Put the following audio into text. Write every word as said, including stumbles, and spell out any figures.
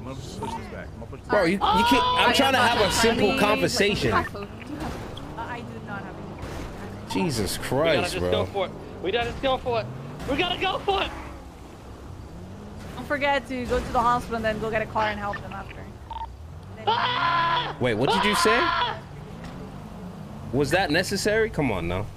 I'm gonna push this back. I'm gonna push this Bro, back. you, you can't. I'm trying to have a simple conversation. I do not have any. Jesus We gotta Christ, just bro. go for it. We gotta just go for it. We gotta go for it. Don't forget to go to the hospital and then go get a car and help them after. Wait, what did you say? Was that necessary? Come on now.